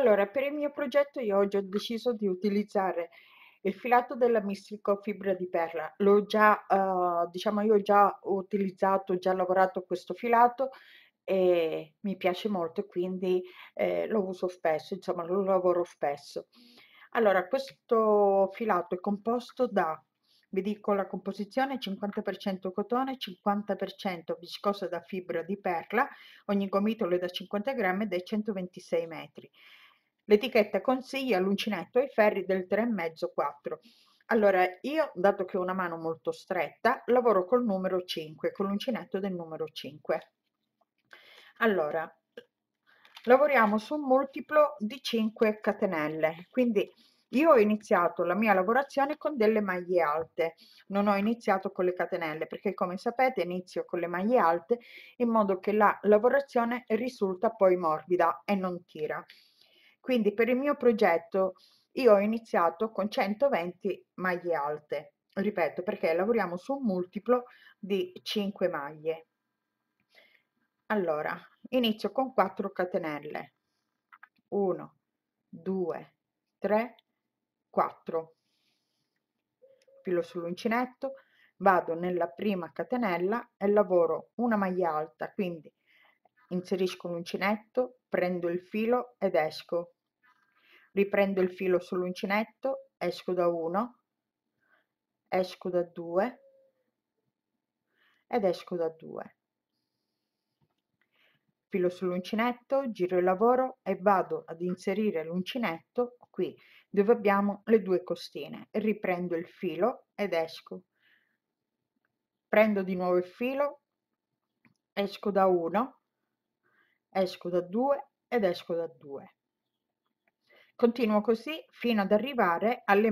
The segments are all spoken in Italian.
Allora, per il mio progetto io oggi ho deciso di utilizzare il filato della Mistrico Fibra di Perla. L'ho già, diciamo, io ho già utilizzato, già lavorato questo filato e mi piace molto e quindi lo uso spesso, insomma, lo lavoro spesso. Allora, questo filato è composto da, vi dico la composizione, 50% cotone, 50% viscosa da fibra di perla, ogni gomitolo è da 50 grammi ed è 126 metri. L'etichetta consiglia l'uncinetto ai ferri del 3,5-4. Allora, io, dato che ho una mano molto stretta, lavoro col numero 5, con l'uncinetto del numero 5. Allora, lavoriamo su un multiplo di 5 catenelle, quindi io ho iniziato la mia lavorazione con delle maglie alte, non ho iniziato con le catenelle perché come sapete inizio con le maglie alte in modo che la lavorazione risulta poi morbida e non tira. Quindi per il mio progetto io ho iniziato con 120 maglie alte, ripeto perché lavoriamo su un multiplo di 5 maglie. Allora, inizio con 4 catenelle. 1, 2, 3, 4. Filo sull'uncinetto, vado nella prima catenella e lavoro una maglia alta, quindi inserisco l'uncinetto, prendo il filo ed esco. Riprendo il filo sull'uncinetto, esco da 1, esco da 2 ed esco da 2. Filo sull'uncinetto, giro il lavoro e vado ad inserire l'uncinetto qui dove abbiamo le due costine. Riprendo il filo ed esco. Prendo di nuovo il filo, esco da 1, esco da 2 ed esco da 2. Continuo così fino ad arrivare alle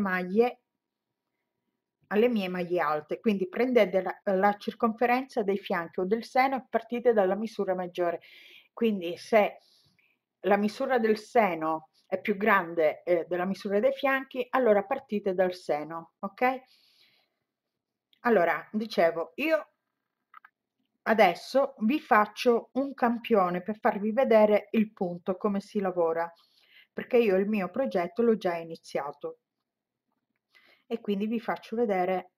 mie maglie alte, quindi prendete la circonferenza dei fianchi o del seno e partite dalla misura maggiore. Quindi se la misura del seno è più grande della misura dei fianchi, allora partite dal seno, ok? Allora, dicevo, io adesso vi faccio un campione per farvi vedere il punto, come si lavora, perché io il mio progetto l'ho già iniziato e quindi vi faccio vedere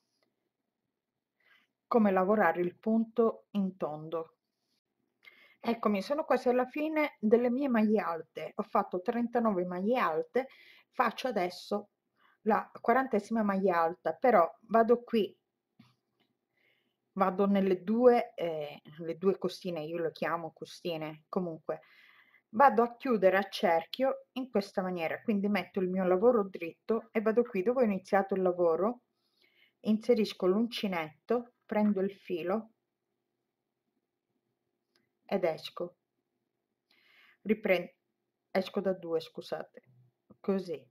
come lavorare il punto in tondo. Eccomi, sono quasi alla fine delle mie maglie alte, ho fatto 39 maglie alte, faccio adesso la 40ª maglia alta, però vado qui, vado nelle le due costine, io le chiamo costine, comunque, vado a chiudere a cerchio in questa maniera, quindi metto il mio lavoro dritto e vado qui dove ho iniziato il lavoro, inserisco l'uncinetto, prendo il filo ed esco. Riprendo, esco da 2, scusate, così.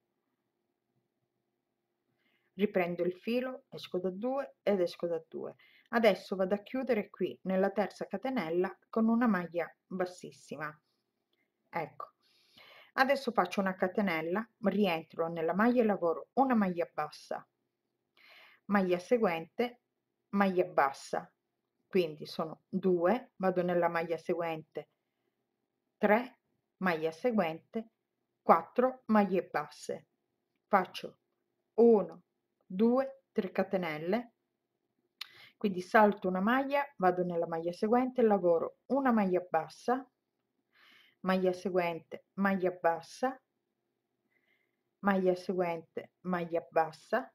Riprendo il filo, esco da 2 ed esco da 2. Adesso vado a chiudere qui nella terza catenella con una maglia bassissima. Ecco. Adesso faccio una catenella, rientro nella maglia e lavoro una maglia bassa, maglia seguente, maglia bassa, quindi sono 2, vado nella maglia seguente, 3, maglia seguente, 4 maglie basse, faccio 1, 2, 3 catenelle, quindi salto una maglia, vado nella maglia seguente, lavoro una maglia bassa, maglia seguente, maglia bassa, maglia seguente, maglia bassa,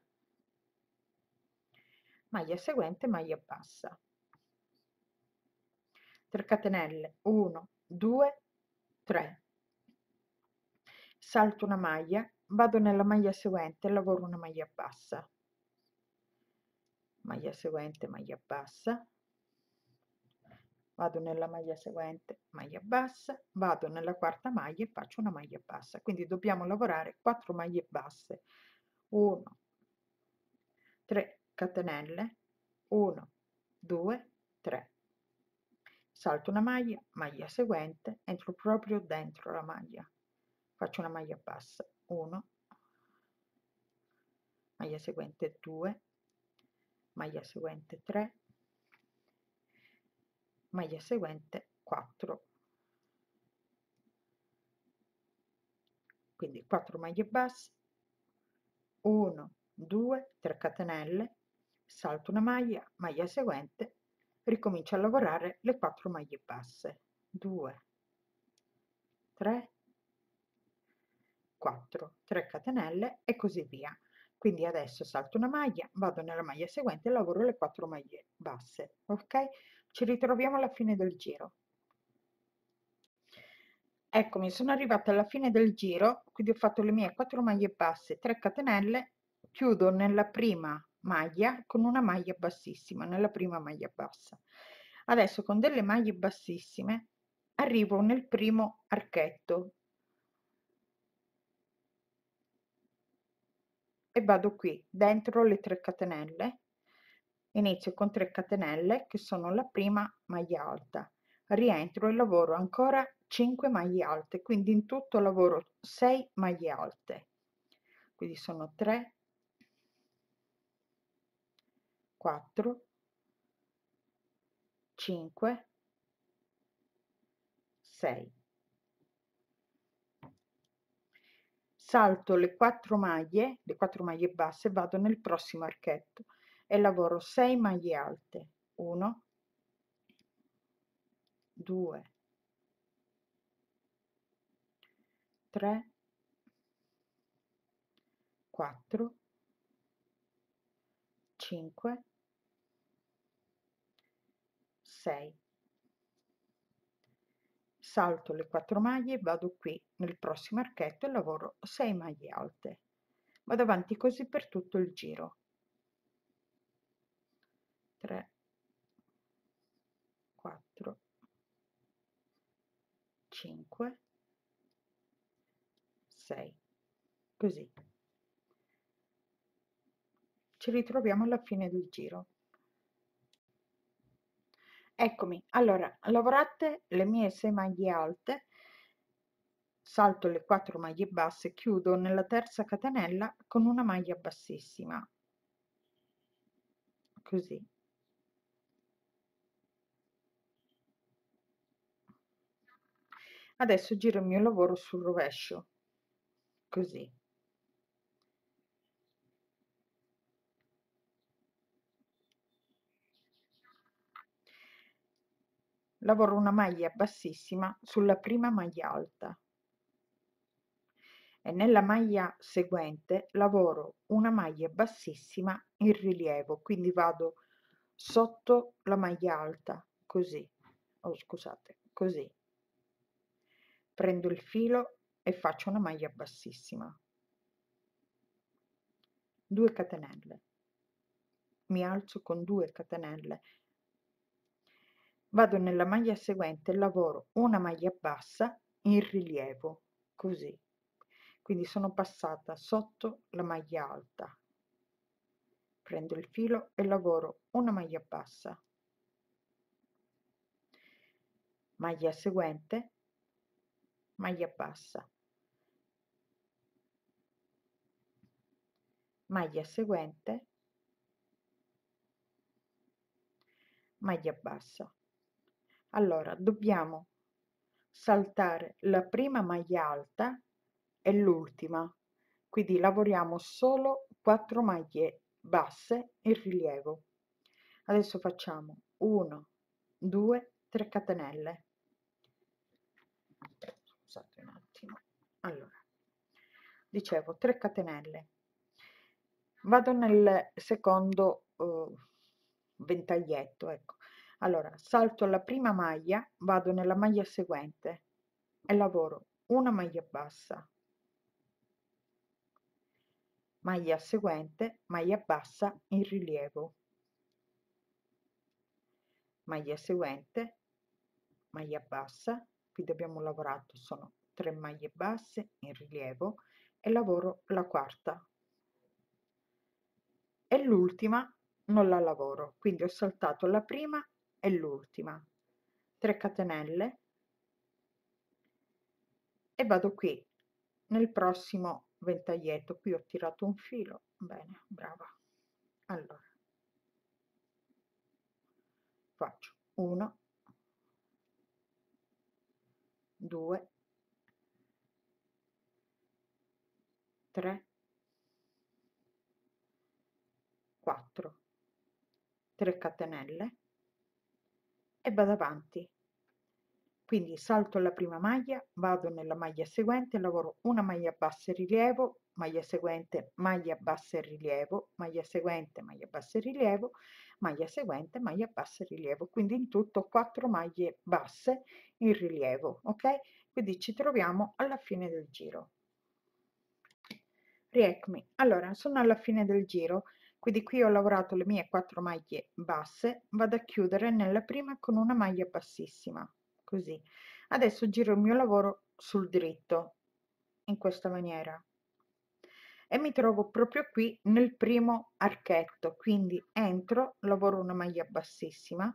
maglia seguente, maglia bassa, 3 catenelle, 1, 2, 3, salto una maglia, vado nella maglia seguente, lavoro una maglia bassa, maglia seguente, maglia bassa, vado nella maglia seguente, maglia bassa, vado nella quarta maglia e faccio una maglia bassa, quindi dobbiamo lavorare 4 maglie basse, 1, 3 catenelle, 1, 2, 3, salto una maglia, maglia seguente, entro proprio dentro la maglia, faccio una maglia bassa, 1, maglia seguente 2, maglia seguente 3, maglia seguente 4, quindi 4 maglie basse, 1 2 3 catenelle, salto una maglia seguente, ricomincio a lavorare le 4 maglie basse, 2 3 4 3 catenelle e così via. Quindi adesso salto una maglia, vado nella maglia seguente e lavoro le 4 maglie basse. Ok, ci ritroviamo alla fine del giro. Eccomi, sono arrivata alla fine del giro, quindi ho fatto le mie 4 maglie basse, 3 catenelle, chiudo nella prima maglia con una maglia bassissima, nella prima maglia bassa. Adesso con delle maglie bassissime arrivo nel primo archetto e vado qui dentro le 3 catenelle, inizio con 3 catenelle che sono la prima maglia alta, rientro e lavoro ancora 5 maglie alte, quindi in tutto lavoro 6 maglie alte, quindi sono 3 4 5 6. Salto le 4 maglie basse, vado nel prossimo archetto e lavoro 6 maglie alte, 1 2 3 4 5 6. Salto le 4 maglie, vado qui nel prossimo archetto e lavoro 6 maglie alte. Vado avanti così per tutto il giro. 3 4 5 6, così. Ci ritroviamo alla fine del giro. Eccomi, allora, lavorate le mie 6 maglie alte, salto le 4 maglie basse, chiudo nella terza catenella con una maglia bassissima, così. Adesso giro il mio lavoro sul rovescio, così. Lavoro una maglia bassissima sulla prima maglia alta e nella maglia seguente lavoro una maglia bassissima in rilievo, quindi vado sotto la maglia alta, così, oh scusate, così. Prendo il filo e faccio una maglia bassissima, 2 catenelle, mi alzo con 2 catenelle, vado nella maglia seguente e lavoro una maglia bassa in rilievo, così. Quindi sono passata sotto la maglia alta, prendo il filo e lavoro una maglia bassa, maglia seguente, maglia bassa, maglia seguente, maglia bassa. Allora dobbiamo saltare la prima maglia alta e l'ultima, quindi lavoriamo solo 4 maglie basse in rilievo. Adesso facciamo 1 2 3 catenelle, scusate un attimo, allora dicevo 3 catenelle, vado nel secondo ventaglietto, ecco. Allora salto la prima maglia, vado nella maglia seguente e lavoro una maglia bassa, maglia seguente, maglia bassa in rilievo, maglia seguente, maglia bassa, quindi abbiamo lavorato, sono 3 maglie basse in rilievo e lavoro la quarta e l'ultima non la lavoro, quindi ho saltato la prima e l'ultima, 3 catenelle e vado qui nel prossimo ventaglietto. Qui ho tirato un filo, bene, brava. Allora faccio 1 2 4, 3 catenelle e vado avanti. Quindi salto la prima maglia, vado nella maglia seguente, lavoro una maglia bassa e rilievo, maglia seguente, maglia bassa e rilievo, maglia seguente, maglia bassa e rilievo, maglia seguente, maglia bassa e rilievo. Quindi in tutto 4 maglie basse in rilievo, ok? Quindi ci troviamo alla fine del giro. Rieccomi. Allora, sono alla fine del giro, quindi qui ho lavorato le mie 4 maglie basse, vado a chiudere nella prima con una maglia bassissima, così. Adesso giro il mio lavoro sul dritto, in questa maniera. E mi trovo proprio qui nel primo archetto, quindi entro, lavoro una maglia bassissima,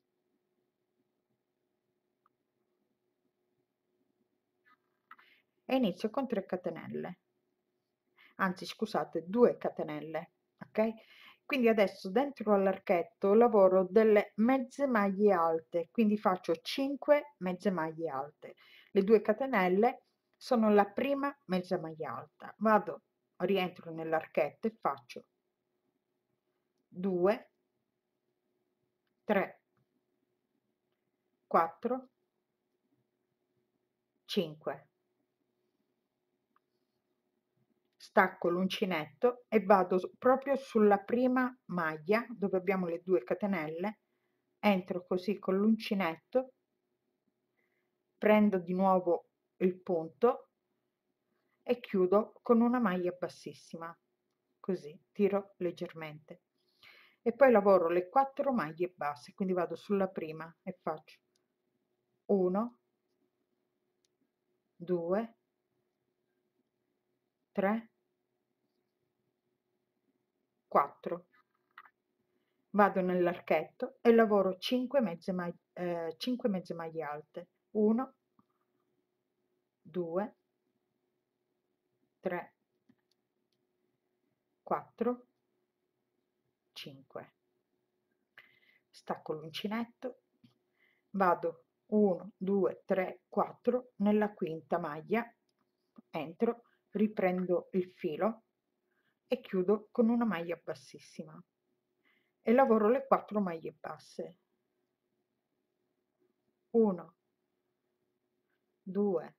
e inizio con 3 catenelle, anzi scusate, 2 catenelle, ok? Quindi adesso dentro all'archetto lavoro delle mezze maglie alte, quindi faccio 5 mezze maglie alte. Le 2 catenelle sono la prima mezza maglia alta. Vado, rientro nell'archetto e faccio 2, 3, 4, 5. Stacco l'uncinetto e vado proprio sulla prima maglia dove abbiamo le 2 catenelle, entro così con l'uncinetto, prendo di nuovo il punto e chiudo con una maglia bassissima, così tiro leggermente e poi lavoro le 4 maglie basse, quindi vado sulla prima e faccio 1, 2, 3, 4. Vado nell'archetto e lavoro 5 mezze maglie alte, 1, 2, 3, 4, 5. Stacco l'uncinetto, vado 1, 2, 3, 4 nella quinta maglia, entro, riprendo il filo e chiudo con una maglia bassissima e lavoro le 4 maglie basse, 1, 2,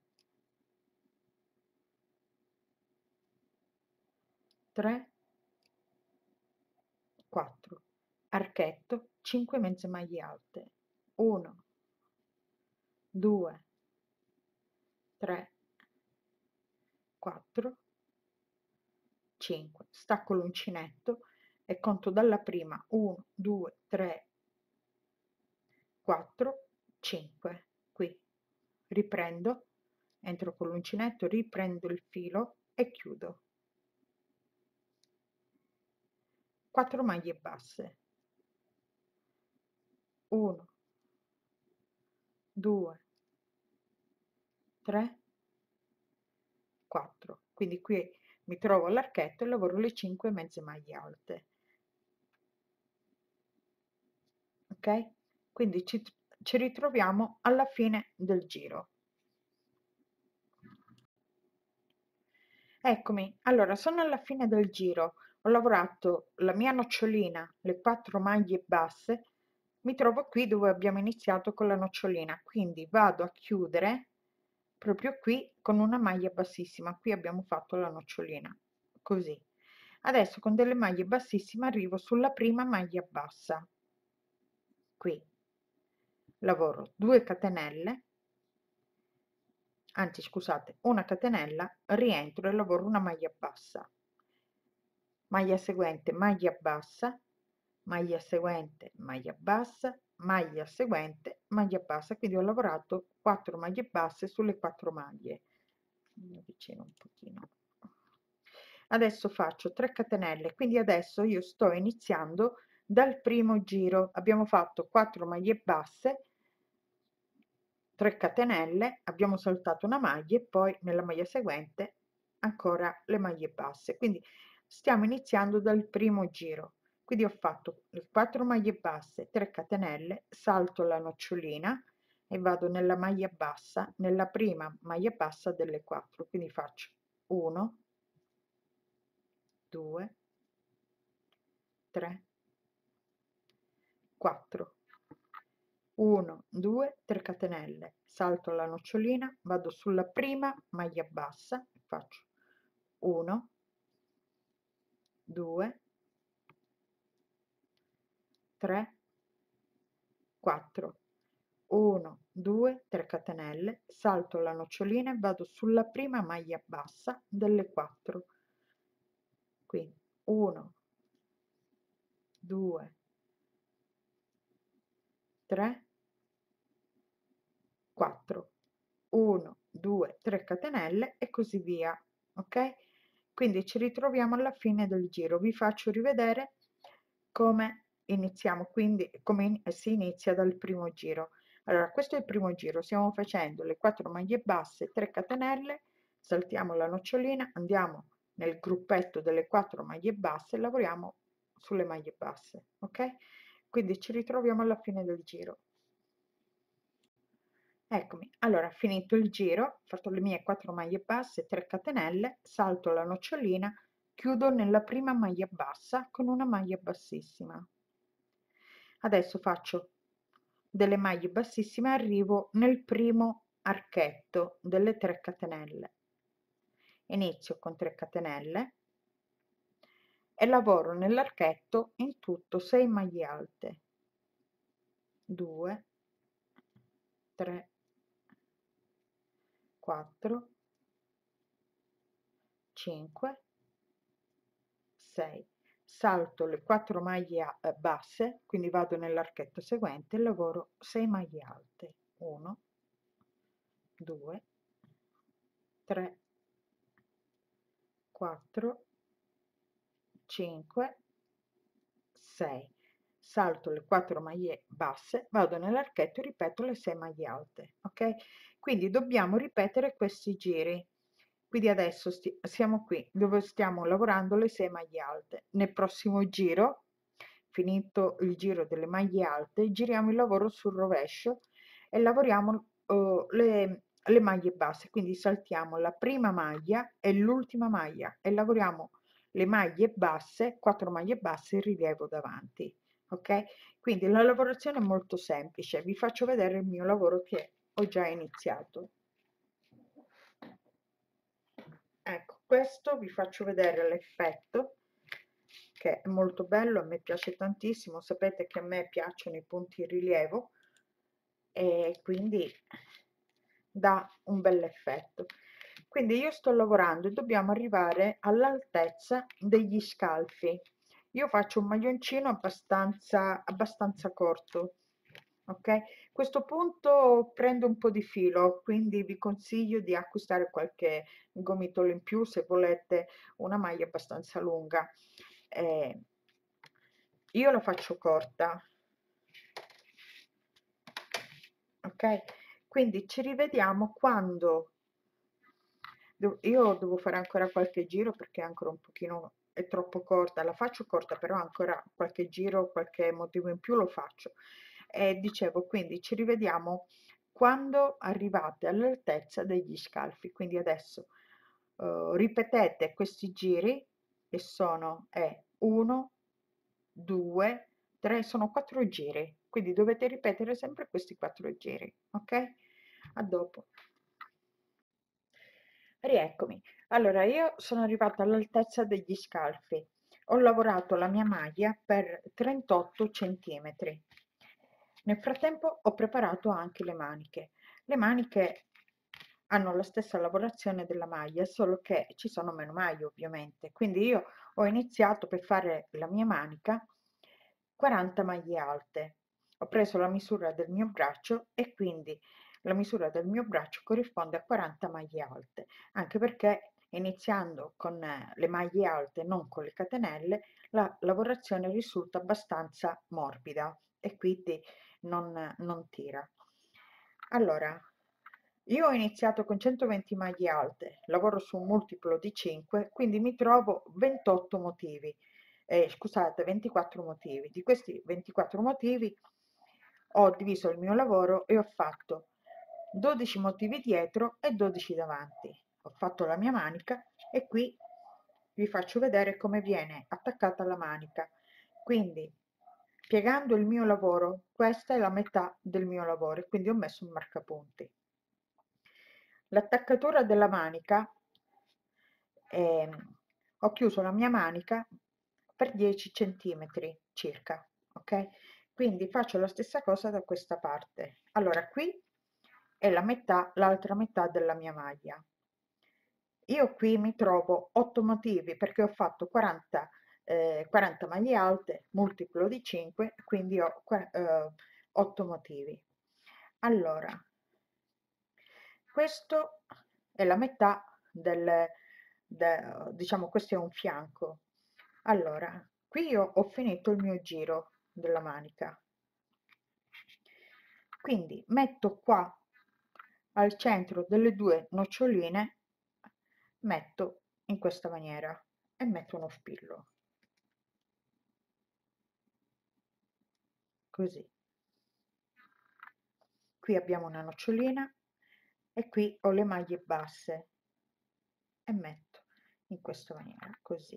3, 4, archetto, 5 mezze maglie alte, 1, 2, 3, 4, 5. Stacco l'uncinetto e conto dalla prima 1, 2, 3, 4, 5. Qui riprendo, entro con l'uncinetto, riprendo il filo e chiudo. 4 maglie basse, 1, 2, 3, 4. Quindi qui mi trovo all'archetto e lavoro le 5 mezze maglie alte. Ok? Quindi ci ritroviamo alla fine del giro. Eccomi, allora sono alla fine del giro, ho lavorato la mia nocciolina, le 4 maglie basse, mi trovo qui dove abbiamo iniziato con la nocciolina, quindi vado a chiudere proprio qui con una maglia bassissima, qui abbiamo fatto la nocciolina, così. Adesso con delle maglie bassissime arrivo sulla prima maglia bassa, qui, lavoro 2 catenelle, anzi scusate, una catenella, rientro e lavoro una maglia bassa, maglia seguente, maglia bassa, maglia seguente, maglia bassa, maglia seguente, maglia bassa, quindi ho lavorato 4 maglie basse sulle 4 maglie. Mi avvicino un pochino. Adesso faccio 3 catenelle, quindi adesso io sto iniziando dal primo giro, abbiamo fatto 4 maglie basse, 3 catenelle, abbiamo saltato una maglia e poi nella maglia seguente ancora le maglie basse, quindi stiamo iniziando dal primo giro, quindi ho fatto le 4 maglie basse, 3 catenelle, salto la nocciolina e vado nella maglia bassa, nella prima maglia bassa delle 4, quindi faccio 1, 2, 3, 4, 1, 2, 3 catenelle, salto la nocciolina, vado sulla prima maglia bassa, faccio 1, 2, 3, 4, 1, 2, 3 catenelle, salto la nocciolina e vado sulla prima maglia bassa delle 4, quindi 1, 2, 3, 4, 1, 2, 3 catenelle e così via, ok? Quindi ci ritroviamo alla fine del giro, vi faccio rivedere come iniziamo, quindi come si inizia dal primo giro. Allora, questo è il primo giro, stiamo facendo le 4 maglie basse, 3 catenelle, saltiamo la nocciolina, andiamo nel gruppetto delle 4 maglie basse e lavoriamo sulle maglie basse, ok? Quindi ci ritroviamo alla fine del giro. Eccomi, allora finito il giro, ho fatto le mie 4 maglie basse, 3 catenelle, salto la nocciolina, chiudo nella prima maglia bassa con una maglia bassissima. Adesso faccio delle maglie bassissime, arrivo nel primo archetto delle 3 catenelle. Inizio con 3 catenelle e lavoro nell'archetto in tutto 6 maglie alte. 2, 3, 4, 5, 6. Salto le 4 maglie basse, quindi vado nell'archetto seguente e lavoro 6 maglie alte. 1, 2, 3, 4, 5, 6. Salto le 4 maglie basse, vado nell'archetto e ripeto le 6 maglie alte, ok? Quindi dobbiamo ripetere questi giri. Quindi adesso siamo qui dove stiamo lavorando le 6 maglie alte. Nel prossimo giro, finito il giro delle maglie alte, giriamo il lavoro sul rovescio e lavoriamo le maglie basse. Quindi saltiamo la prima maglia e l'ultima maglia e lavoriamo le maglie basse, 4 maglie basse in rilievo davanti. Ok? Quindi la lavorazione è molto semplice. Vi faccio vedere il mio lavoro che ho già iniziato. Ecco, questo vi faccio vedere l'effetto che è molto bello, a me piace tantissimo, sapete che a me piacciono i punti in rilievo e quindi dà un bel effetto. Quindi io sto lavorando e dobbiamo arrivare all'altezza degli scalfi. Io faccio un maglioncino abbastanza corto, ok? Questo punto prende un po' di filo, quindi vi consiglio di acquistare qualche gomitolo in più se volete una maglia abbastanza lunga. Io la faccio corta, ok? Quindi ci rivediamo quando io devo fare ancora qualche giro perché è ancora un pochino è troppo corta, la faccio corta, però ancora qualche giro, qualche motivo in più lo faccio. E dicevo, quindi ci rivediamo quando arrivate all'altezza degli scalfi. Quindi adesso ripetete questi giri che sono 1, 2, 3, sono 4 giri. Quindi dovete ripetere sempre questi 4 giri, ok? A dopo. Rieccomi. Allora, io sono arrivata all'altezza degli scalfi. Ho lavorato la mia maglia per 38 centimetri. Nel frattempo ho preparato anche le maniche. Le maniche hanno la stessa lavorazione della maglia, solo che ci sono meno maglie ovviamente. Quindi io ho iniziato per fare la mia manica 40 maglie alte. Ho preso la misura del mio braccio e quindi la misura del mio braccio corrisponde a 40 maglie alte, anche perché iniziando con le maglie alte, non con le catenelle, la lavorazione risulta abbastanza morbida e quindi non tira. Allora, io ho iniziato con 120 maglie alte, lavoro su un multiplo di 5, quindi mi trovo 28 motivi, scusate, 24 motivi. Di questi 24 motivi ho diviso il mio lavoro e ho fatto 12 motivi dietro e 12 davanti. Ho fatto la mia manica e qui vi faccio vedere come viene attaccata la manica. Quindi piegando il mio lavoro, questa è la metà del mio lavoro e quindi ho messo un marcapunti. L'attaccatura della manica, ho chiuso la mia manica per 10 centimetri circa, ok? Quindi faccio la stessa cosa da questa parte. Allora qui è la metà, l'altra metà della mia maglia. Io qui mi trovo 8 motivi perché ho fatto 40 maglie alte, multiplo di 5, quindi ho 8 motivi. Allora, questo è la metà diciamo, questo è un fianco. Allora, qui io ho finito il mio giro della manica. Quindi metto qua al centro delle due noccioline, metto in questa maniera e metto uno spillo, così. Qui abbiamo una nocciolina e qui ho le maglie basse e metto in questa maniera, così.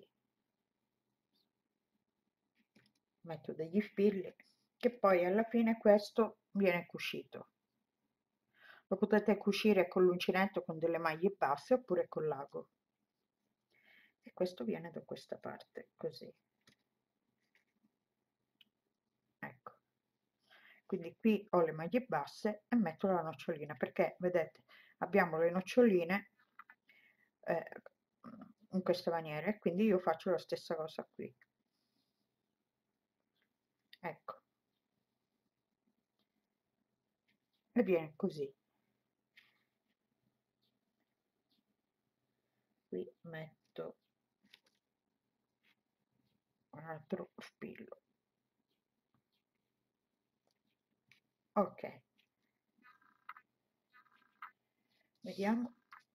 Metto degli spilli che poi alla fine questo viene cucito. Lo potete cucire con l'uncinetto con delle maglie basse oppure con l'ago. E questo viene da questa parte, così. Ecco. Quindi qui ho le maglie basse e metto la nocciolina perché vedete abbiamo le noccioline eh, in questa maniera e quindi io faccio la stessa cosa qui, ecco, e viene così. Qui metto un altro spillo, ok, vediamo.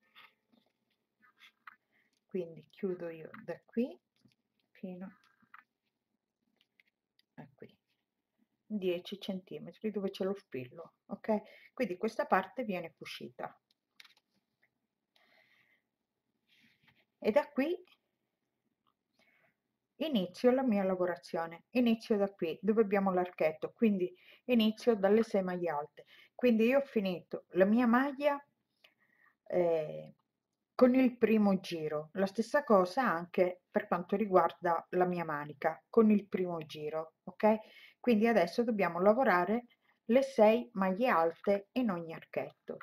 Quindi chiudo io da qui fino a qui, 10 centimetri dove c'è lo spillo, ok? Quindi questa parte viene cucita e da qui inizio la mia lavorazione. Inizio da qui dove abbiamo l'archetto, quindi inizio dalle 6 maglie alte. Quindi io ho finito la mia maglia eh, con il primo giro. La stessa cosa anche per quanto riguarda la mia manica, con il primo giro, ok? Quindi adesso dobbiamo lavorare le 6 maglie alte in ogni archetto.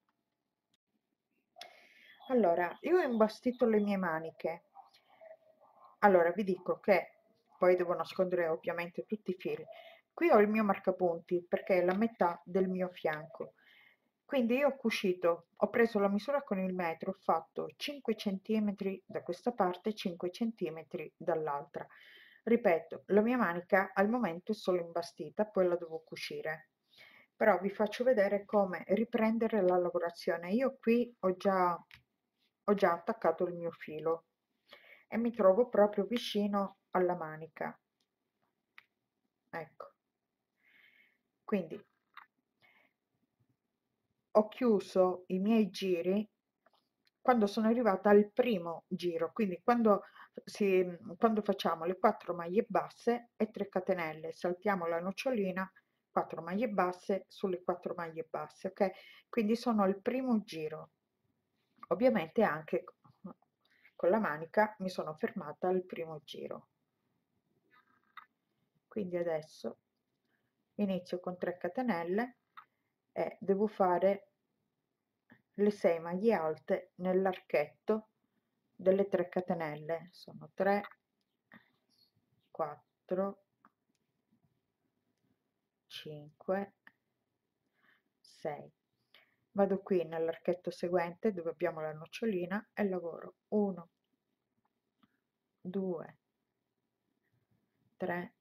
Allora, io ho imbastito le mie maniche. Allora, vi dico che poi devo nascondere ovviamente tutti i fili. Qui ho il mio marcapunti perché è la metà del mio fianco. Quindi io ho cucito, ho preso la misura con il metro, ho fatto 5 centimetri da questa parte, 5 centimetri dall'altra. Ripeto, la mia manica al momento è solo imbastita, poi la devo cucire. Però vi faccio vedere come riprendere la lavorazione. Io qui ho già attaccato il mio filo e mi trovo proprio vicino alla manica, ecco. Quindi ho chiuso i miei giri quando sono arrivata al primo giro, quindi quando facciamo le 4 maglie basse e 3 catenelle, saltiamo la nocciolina, 4 maglie basse sulle 4 maglie basse, ok? Quindi sono al primo giro. Ovviamente anche con la manica mi sono fermata al primo giro. Quindi adesso inizio con 3 catenelle e devo fare le 6 maglie alte nell'archetto delle 3 catenelle. Sono 3, 4, 5, 6. Vado qui nell'archetto seguente dove abbiamo la nocciolina e lavoro 1, 2, 3,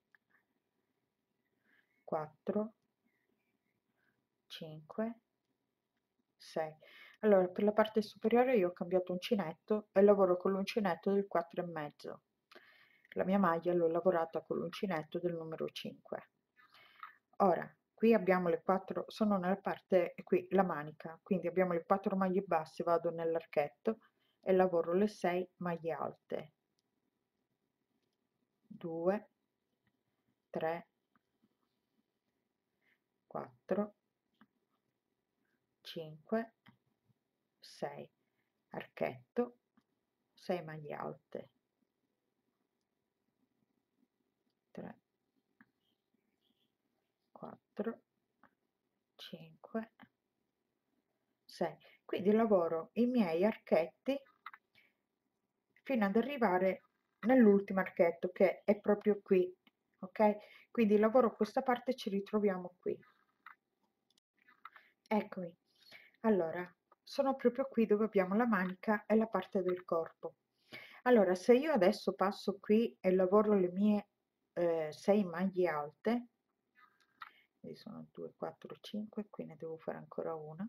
4, 5, 6. Allora, per la parte superiore io ho cambiato uncinetto e lavoro con l'uncinetto del 4,5. La mia maglia l'ho lavorata con l'uncinetto del numero 5. Ora, qui abbiamo le 4, sono nella parte, qui, la manica, quindi abbiamo le 4 maglie basse, vado nell'archetto e lavoro le 6 maglie alte. 2, 3, 4, 5, 6, archetto, 6 maglie alte, 3, 4, 5, 6. Quindi lavoro i miei archetti fino ad arrivare nell'ultimo archetto, che è proprio qui, ok? Quindi lavoro questa parte e ci ritroviamo qui. Eccomi. Allora, sono proprio qui dove abbiamo la manica e la parte del corpo. Allora, se io adesso passo qui e lavoro le mie 6 maglie alte, quindi sono 2, 4, 5, qui ne devo fare ancora una.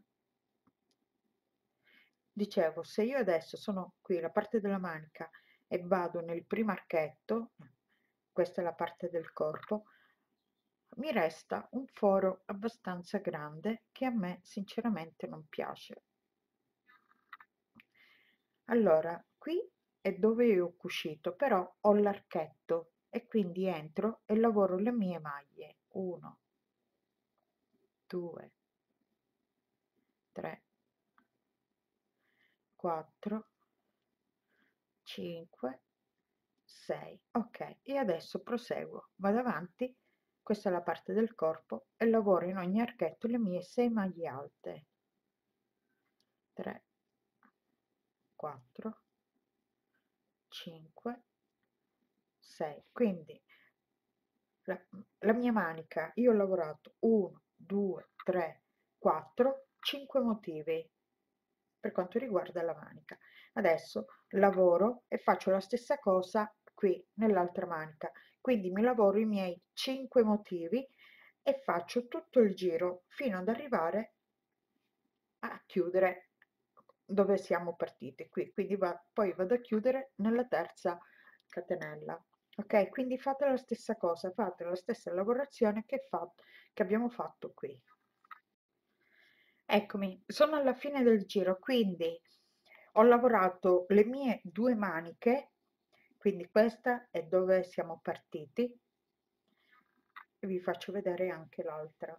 Dicevo, se io adesso sono qui la parte della manica e vado nel primo archetto, questa è la parte del corpo, mi resta un foro abbastanza grande che a me sinceramente non piace. Allora, qui è dove io ho cucito, però ho l'archetto e quindi entro e lavoro le mie maglie. 1, 2, 3, 4, 5, 6. Ok, e adesso proseguo, vado avanti, questa è la parte del corpo e lavoro in ogni archetto le mie 6 maglie alte. 3, 4, 5, 6. Quindi la mia manica, io ho lavorato 1, 2, 3, 4, 5 motivi per quanto riguarda la manica. Adesso lavoro e faccio la stessa cosa qui nell'altra manica, quindi mi lavoro i miei 5 motivi e faccio tutto il giro fino ad arrivare a chiudere dove siamo partiti qui, quindi poi vado a chiudere nella terza catenella. Ok, quindi fate la stessa cosa, fate la stessa lavorazione che abbiamo fatto qui. Eccomi, sono alla fine del giro, quindi ho lavorato le mie 2 maniche, quindi questa è dove siamo partiti e vi faccio vedere anche l'altra.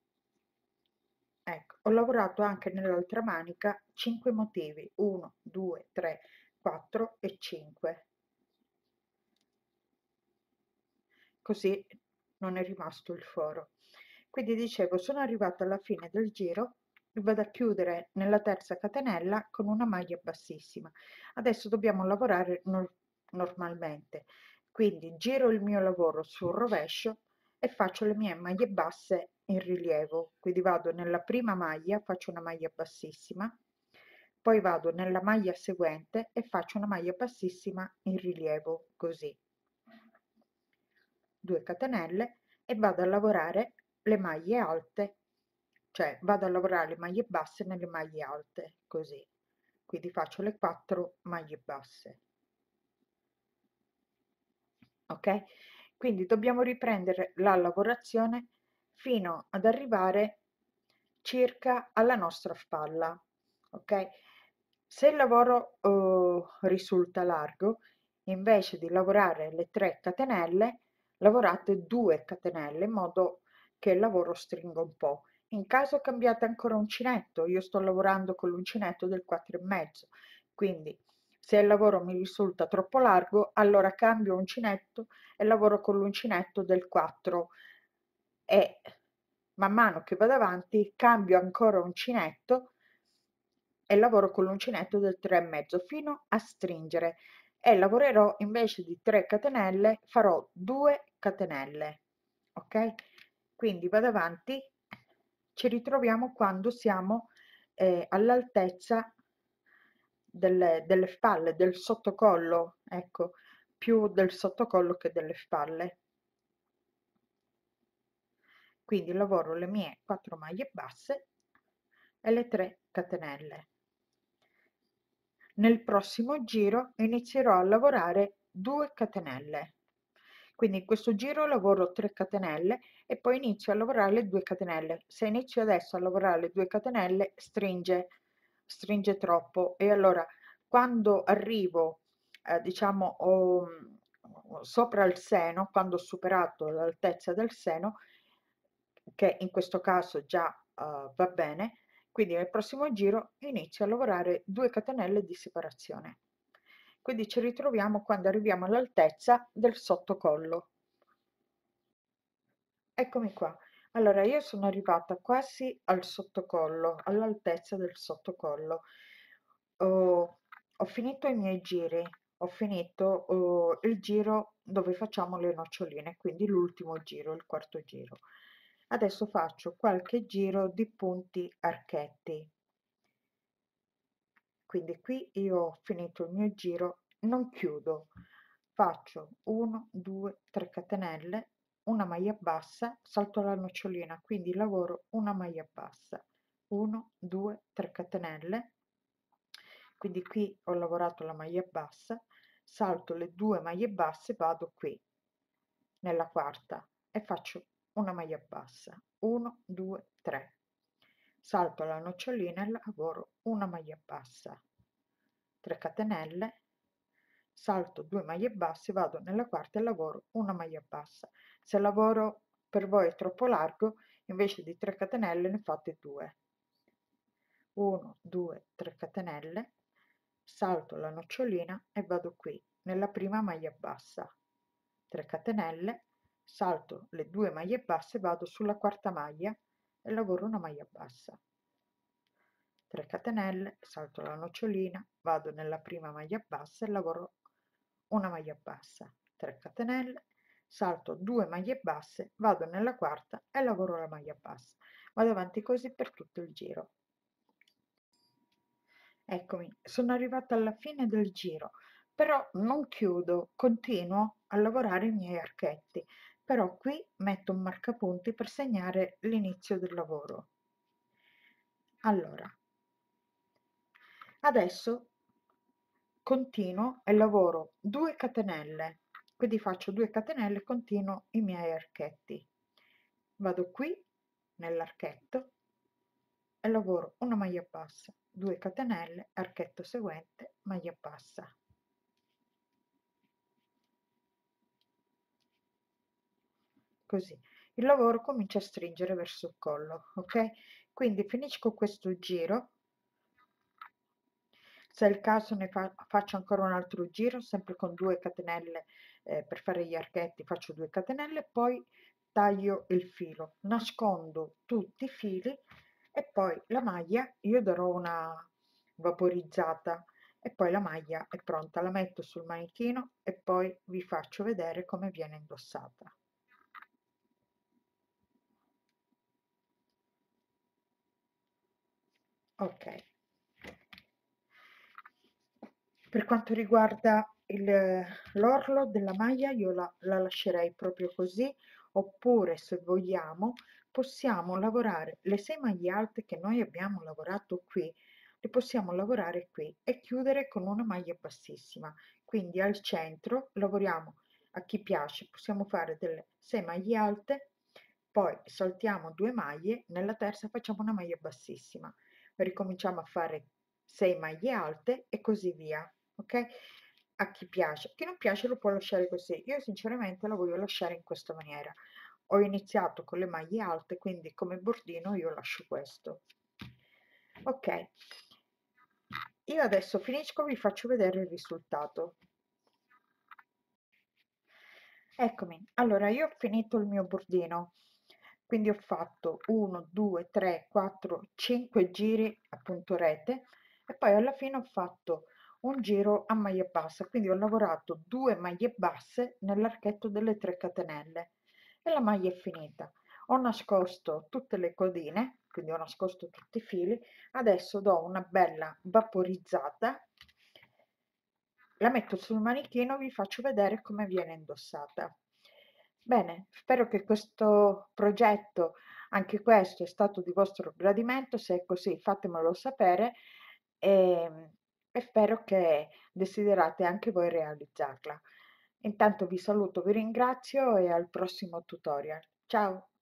Ecco, ho lavorato anche nell'altra manica 5 motivi, 1, 2, 3, 4 e 5. Così non è rimasto il foro. Quindi dicevo, sono arrivata alla fine del giro, vado a chiudere nella terza catenella con una maglia bassissima. Adesso dobbiamo lavorare normalmente, quindi giro il mio lavoro sul rovescio e faccio le mie maglie basse in rilievo. Quindi vado nella prima maglia, faccio una maglia bassissima, poi vado nella maglia seguente e faccio una maglia bassissima in rilievo, così. 2 catenelle e vado a lavorare le maglie alte, cioè vado a lavorare le maglie basse nelle maglie alte, così. Quindi faccio le 4 maglie basse. Ok? Quindi dobbiamo riprendere la lavorazione fino ad arrivare circa alla nostra spalla. Ok? Se il lavoro risulta largo, invece di lavorare le 3 catenelle, lavorate 2 catenelle in modo che il lavoro stringa un po'. In caso cambiate ancora uncinetto, io sto lavorando con l'uncinetto del 4,5, quindi se il lavoro mi risulta troppo largo, allora cambio uncinetto e lavoro con l'uncinetto del 4 e man mano che vado avanti cambio ancora uncinetto e lavoro con l'uncinetto del 3,5 fino a stringere e lavorerò invece di 3 catenelle farò 2 catenelle, ok? Quindi vado avanti, ci ritroviamo quando siamo all'altezza delle spalle, del sottocollo, ecco, più del sottocollo che delle spalle. Quindi lavoro le mie 4 maglie basse e le 3 catenelle. Nel prossimo giro inizierò a lavorare 2 catenelle. Quindi in questo giro lavoro 3 catenelle e poi inizio a lavorare le 2 catenelle. Se inizio adesso a lavorare le 2 catenelle stringe troppo e allora quando arrivo diciamo sopra il seno, quando ho superato l'altezza del seno, che in questo caso già va bene, quindi nel prossimo giro inizio a lavorare 2 catenelle di separazione. Quindi ci ritroviamo quando arriviamo all'altezza del sottocollo. Eccomi qua. Allora, io sono arrivata quasi al sottocollo, all'altezza del sottocollo. Ho finito i miei giri, ho finito il giro dove facciamo le noccioline, quindi l'ultimo giro, il quarto giro. Adesso faccio qualche giro di punti archetti. Quindi qui io ho finito il mio giro, non chiudo, faccio 1, 2, 3 catenelle, una maglia bassa, salto la nocciolina, quindi lavoro una maglia bassa, 1, 2, 3 catenelle, quindi qui ho lavorato la maglia bassa, salto le 2 maglie basse, vado qui nella quarta e faccio una maglia bassa, 1, 2, 3, salto la nocciolina e lavoro una maglia bassa, 3 catenelle, salto 2 maglie basse, vado nella quarta e lavoro una maglia bassa. Se il lavoro per voi è troppo largo, invece di 3 catenelle ne fate 2. 1, 2, 3 catenelle, salto la nocciolina e vado qui nella prima maglia bassa, 3 catenelle, salto le 2 maglie basse, vado sulla quarta maglia e lavoro una maglia bassa, 3 catenelle, salto la nocciolina, vado nella prima maglia bassa e lavoro una maglia bassa, 3 catenelle, salto 2 maglie basse, vado nella quarta e lavoro la maglia bassa. Vado avanti così per tutto il giro. Eccomi, sono arrivata alla fine del giro, però non chiudo, continuo a lavorare i miei archetti, però qui metto un marcapunti per segnare l'inizio del lavoro. Allora, adesso continuo e lavoro 2 catenelle, quindi faccio 2 catenelle e continuo i miei archetti. Vado qui nell'archetto e lavoro una maglia bassa, 2 catenelle, archetto seguente, maglia bassa. Così il lavoro comincia a stringere verso il collo, ok? Quindi finisco questo giro, se è il caso faccio ancora un altro giro, sempre con 2 catenelle per fare gli archetti, faccio 2 catenelle, poi taglio il filo, nascondo tutti i fili e poi la maglia io darò una vaporizzata e poi la maglia è pronta, la metto sul manichino e poi vi faccio vedere come viene indossata. Ok, per quanto riguarda l'orlo della maglia io la lascerei proprio così, oppure se vogliamo possiamo lavorare le 6 maglie alte che noi abbiamo lavorato qui, le possiamo lavorare qui e chiudere con una maglia bassissima, quindi al centro lavoriamo, a chi piace possiamo fare delle 6 maglie alte, poi saltiamo 2 maglie, nella terza facciamo una maglia bassissima, ricominciamo a fare 6 maglie alte e così via, ok? A chi piace, a chi non piace lo può lasciare così, io sinceramente la voglio lasciare in questa maniera. Ho iniziato con le maglie alte, quindi come bordino io lascio questo. Ok, io adesso finisco, vi faccio vedere il risultato. Eccomi, allora io ho finito il mio bordino, quindi ho fatto 1, 2, 3, 4, 5 giri a punto rete e poi alla fine ho fatto un giro a maglia bassa, quindi ho lavorato 2 maglie basse nell'archetto delle 3 catenelle e la maglia è finita. Ho nascosto tutte le codine, quindi ho nascosto tutti i fili, adesso do una bella vaporizzata, la metto sul manichino, vi faccio vedere come viene indossata. Bene, spero che questo progetto, anche questo, è stato di vostro gradimento. Se è così, fatemelo sapere e spero che desiderate anche voi realizzarla. Intanto vi saluto, vi ringrazio e al prossimo tutorial. Ciao!